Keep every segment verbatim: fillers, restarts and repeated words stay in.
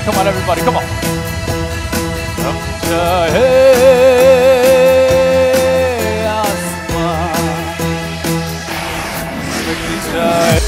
Come on, everybody, come on. Jaaye aasmaan, jaaye.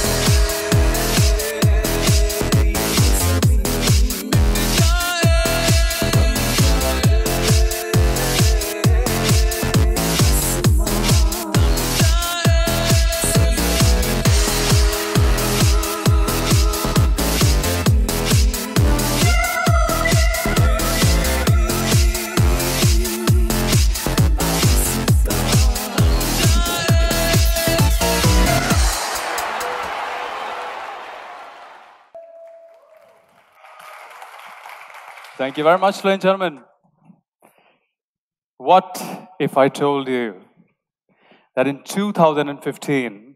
Thank you very much, ladies and gentlemen. What if I told you that in two thousand fifteen,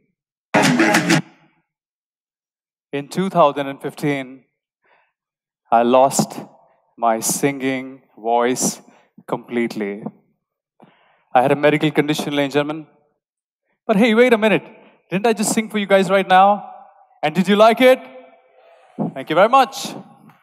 in two thousand fifteen, I lost my singing voice completely. I had a medical condition, ladies and gentlemen. But hey, wait a minute. Didn't I just sing for you guys right now? And did you like it? Thank you very much.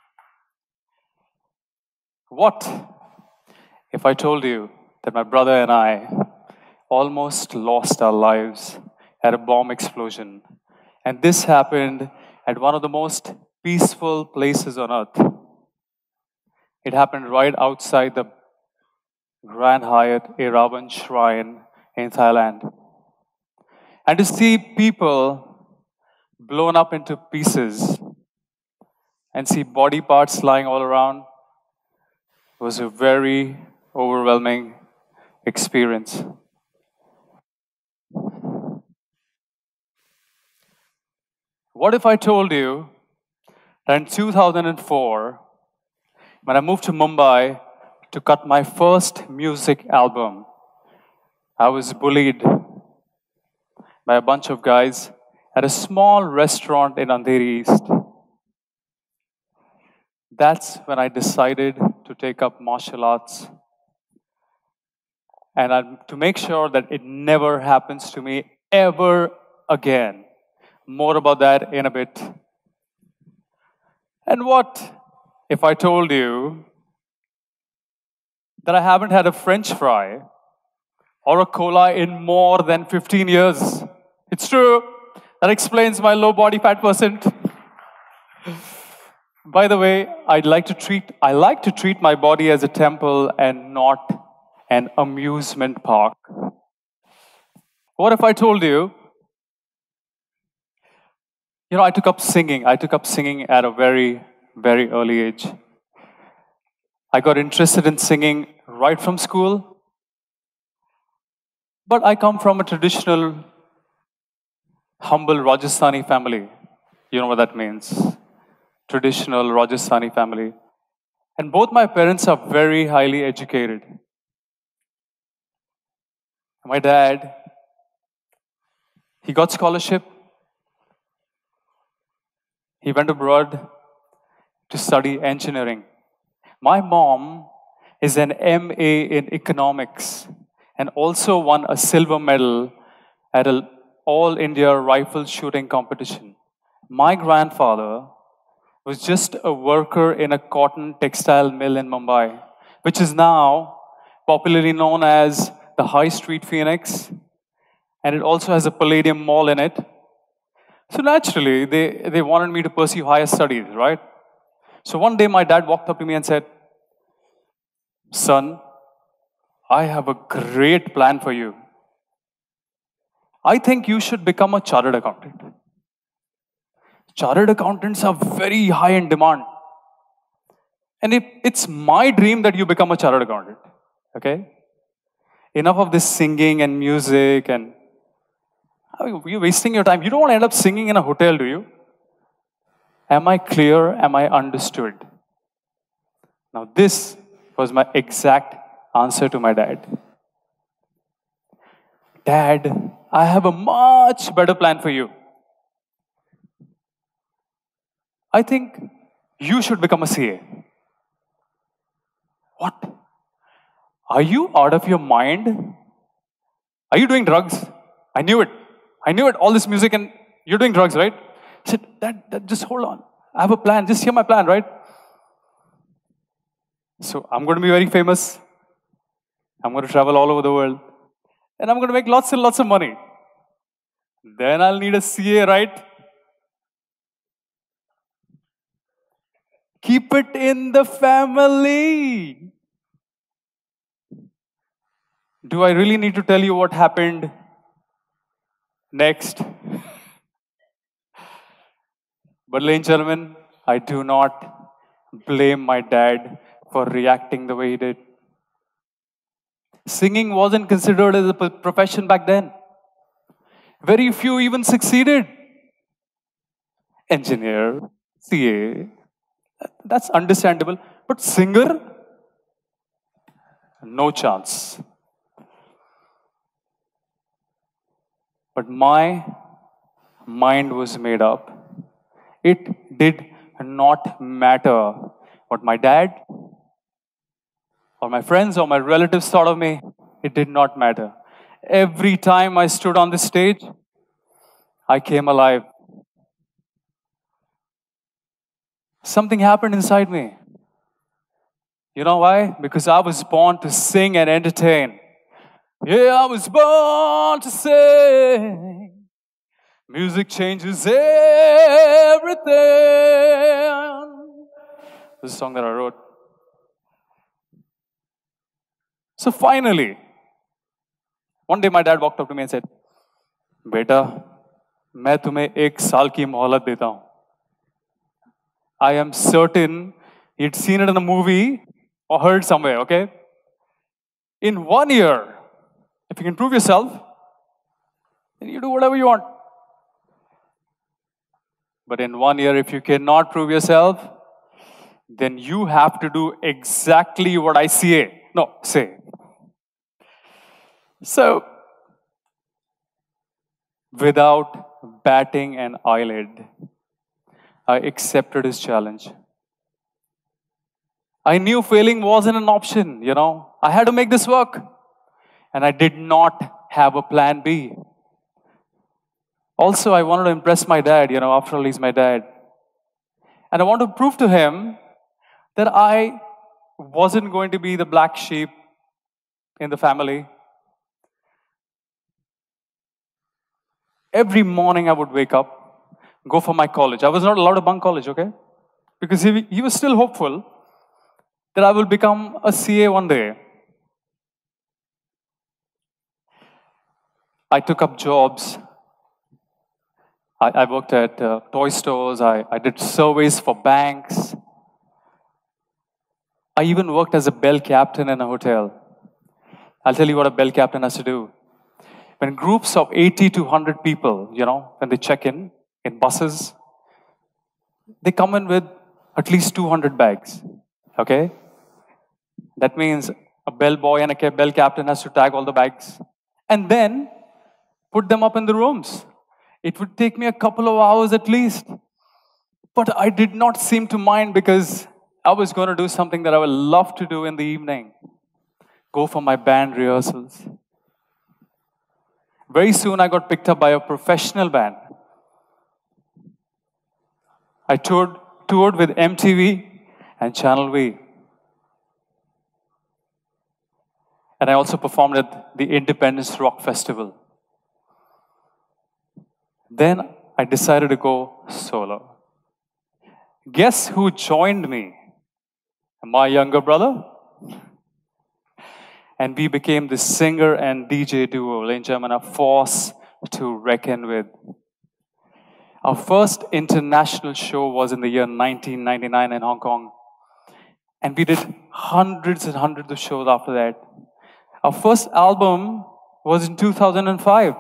What if I told you that my brother and I almost lost our lives at a bomb explosion? And this happened at one of the most peaceful places on earth. It happened right outside the Grand Hyatt Erawan Shrine in Thailand. And to see people blown up into pieces and see body parts lying all around was a very overwhelming experience. What if I told you that in two thousand four, when I moved to Mumbai to cut my first music album, I was bullied by a bunch of guys at a small restaurant in Andheri East. That's when I decided to take up martial arts. And I'm, to make sure that it never happens to me ever again. More about that in a bit. And what if I told you that I haven't had a French fry or a cola in more than fifteen years? It's true. That explains my low body fat percent. By the way, I'd like to treat, I like to treat my body as a temple and not an amusement park. What if I told you, you know, I took up singing. I took up singing at a very, very early age. I got interested in singing right from school. But I come from a traditional, humble Rajasthani family. You know what that means. Traditional Rajasthani family. And both my parents are very highly educated. My dad, he got scholarship. He went abroad to study engineering. My mom is an M A in economics and also won a silver medal at an All India rifle shooting competition. My grandfather was just a worker in a cotton textile mill in Mumbai, which is now popularly known as the High Street Phoenix, and it also has a Palladium Mall in it. So naturally, they, they wanted me to pursue higher studies, right? So one day my dad walked up to me and said, "Son, I have a great plan for you. I think you should become a chartered accountant. Chartered accountants are very high in demand. And if it's my dream that you become a chartered accountant, okay? Enough of this singing and music and you're wasting your time. You don't want to end up singing in a hotel, do you? Am I clear? Am I understood?" Now this was my exact answer to my dad. "Dad, I have a much better plan for you. I think you should become a C A." "What? Are you out of your mind? Are you doing drugs?" I knew it. I knew it. All this music and you're doing drugs, right? I said, Dad, Dad, just hold on. I have a plan. Just hear my plan, right? So I'm going to be very famous. I'm going to travel all over the world. And I'm going to make lots and lots of money. Then I'll need a C A, right? Keep it in the family. Do I really need to tell you what happened next? But ladies and gentlemen, I do not blame my dad for reacting the way he did. Singing wasn't considered as a p- profession back then. Very few even succeeded. Engineer, C A, that's understandable. But singer, no chance. But my mind was made up. It did not matter what my dad or my friends or my relatives thought of me. It did not matter. Every time I stood on the stage, I came alive. Something happened inside me. You know why? Because I was born to sing and entertain. Yeah, I was born to sing. Music changes everything. This is a song that I wrote. So finally, one day my dad walked up to me and said, "Beta, मैं तुम्हें एक साल की मोहलत देता हूँ." I am certain he'd seen it in a movie or heard somewhere, okay? In one year, if you can prove yourself, then you do whatever you want. But in one year, if you cannot prove yourself, then you have to do exactly what I say. No, say. So, without batting an eyelid, I accepted his challenge. I knew failing wasn't an option, you know. I had to make this work. And I did not have a plan B. Also, I wanted to impress my dad, you know, after all, he's my dad. And I want to prove to him that I wasn't going to be the black sheep in the family. Every morning I would wake up, go for my college. I was not allowed to bunk college, okay? Because he, he was still hopeful that I will become a C A one day. I took up jobs. I, I worked at uh, toy stores. I, I did surveys for banks. I even worked as a bell captain in a hotel. I'll tell you what a bell captain has to do. When groups of eighty to one hundred people, you know, when they check in, in buses, they come in with at least two hundred bags, okay? That means a bell boy and a bell captain has to tag all the bags and then put them up in the rooms. It would take me a couple of hours at least. But I did not seem to mind because I was going to do something that I would love to do in the evening. Go for my band rehearsals. Very soon I got picked up by a professional band. I toured, toured with M T V and Channel V. And I also performed at the Independence Rock Festival. Then I decided to go solo. Guess who joined me? My younger brother. And we became the singer and D J duo, ladies and gentlemen, a force to reckon with. Our first international show was in the year nineteen ninety-nine in Hong Kong. And we did hundreds and hundreds of shows after that. Our first album was in two thousand five.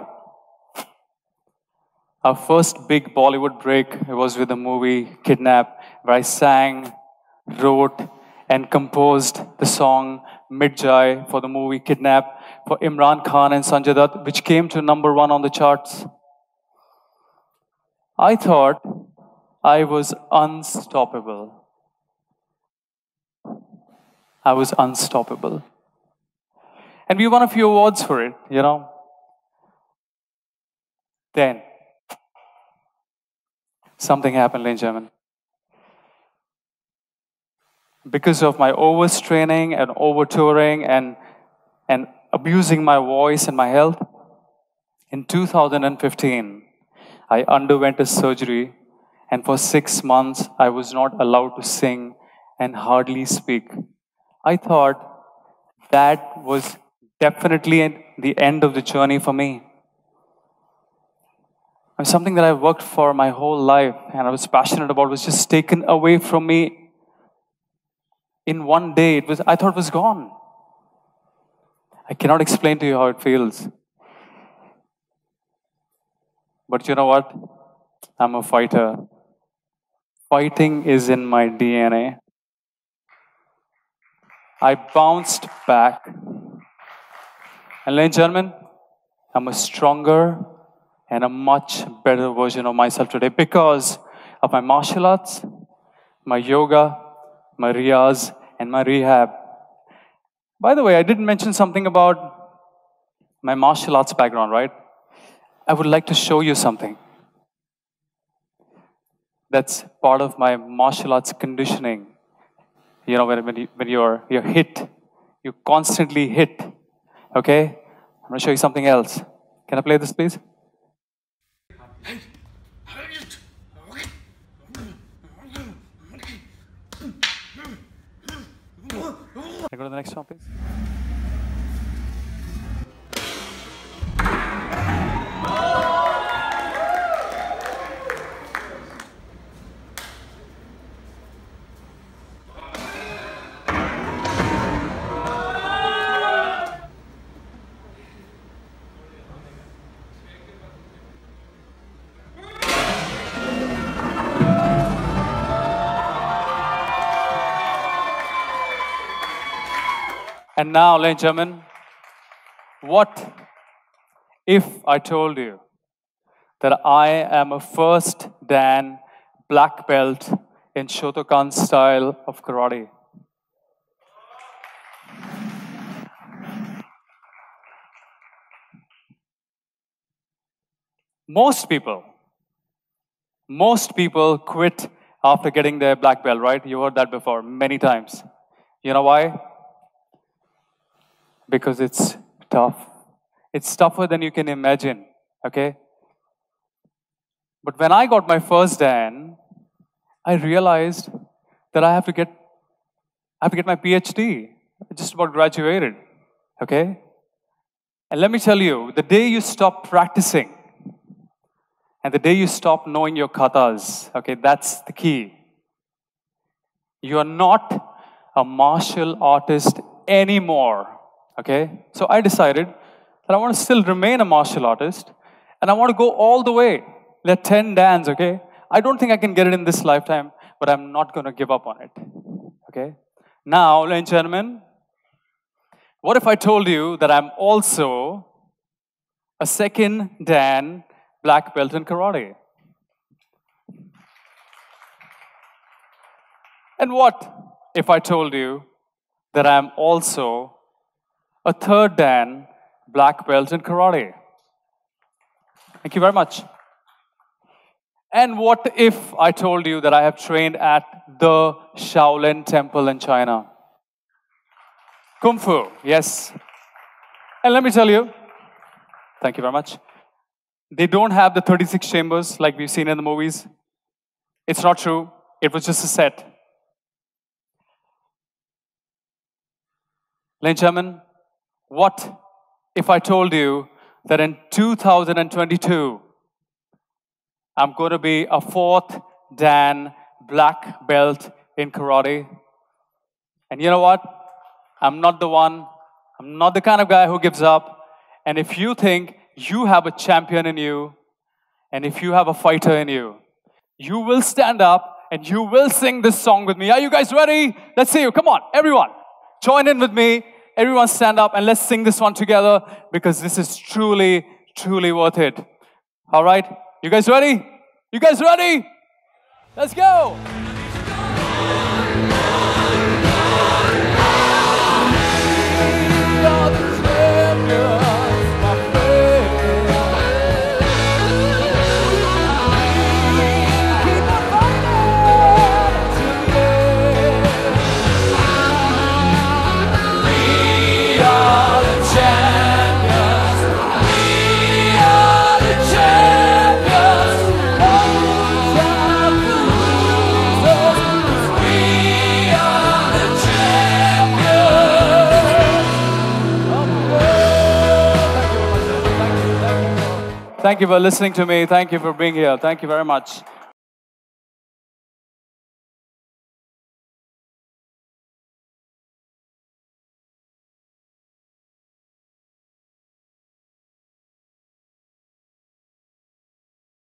Our first big Bollywood break was with the movie Kidnap, where I sang, wrote, and composed the song Jaaye for the movie Kidnap for Imran Khan and Sanjay Dutt, which came to number one on the charts. I thought I was unstoppable. I was unstoppable. And we won a few awards for it, you know. Then, something happened, ladies and gentlemen. because of my overstraining and over-touring and, and abusing my voice and my health, in two thousand fifteen, I underwent a surgery, and for six months, I was not allowed to sing and hardly speak. I thought that was definitely the end of the journey for me. And something that I worked for my whole life and I was passionate about was just taken away from me in one day. It was, I thought it was gone. I cannot explain to you how it feels. But you know what? I'm a fighter. Fighting is in my D N A. I bounced back. And ladies and gentlemen, I'm a stronger and a much better version of myself today because of my martial arts, my yoga, my riyaz, and my rehab. By the way, I didn't mention something about my martial arts background, right? I would like to show you something. That's part of my martial arts conditioning. You know, when, when, you, when you're, you're hit, you constantly hit. Okay? I'm going to show you something else. Can I play this, please? Can I go to the next one, please? And now, ladies and gentlemen, what if I told you that I am a first Dan black belt in Shotokan style of karate? Most people, most people quit after getting their black belt, right? You heard that before many times. You know why? Because it's tough. It's tougher than you can imagine, okay? But when I got my first Dan, I realized that I have to get, I have to get my PhD. I just about graduated, okay? And let me tell you, the day you stop practicing and the day you stop knowing your katas, okay, that's the key. You are not a martial artist anymore. Okay, so I decided that I want to still remain a martial artist and I want to go all the way. There are ten Dans, okay? I don't think I can get it in this lifetime, but I'm not going to give up on it. Okay? Now, ladies and gentlemen, what if I told you that I'm also a second Dan black belt in karate? And what if I told you that I'm also a third Dan black belt in karate? Thank you very much. And what if I told you that I have trained at the Shaolin Temple in China? Kung Fu, yes. And let me tell you, thank you very much, they don't have the thirty-six chambers like we've seen in the movies. It's not true. It was just a set. Ladies and gentlemen, what if I told you that in two thousand twenty-two, I'm going to be a fourth Dan black belt in karate? And you know what? I'm not the one. I'm not the kind of guy who gives up. And if you think you have a champion in you, and if you have a fighter in you, you will stand up and you will sing this song with me. Are you guys ready? Let's see you. Come on, everyone. Join in with me. Everyone stand up and let's sing this one together because this is truly, truly worth it. All right? You guys ready? You guys ready? Let's go. Thank you for listening to me. Thank you for being here. Thank you very much.